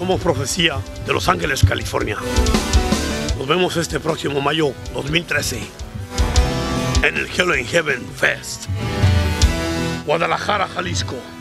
Somos Profecía de Los Ángeles, California. Nos vemos este próximo mayo 2013 en el Hell in Heaven Fest, Guadalajara, Jalisco.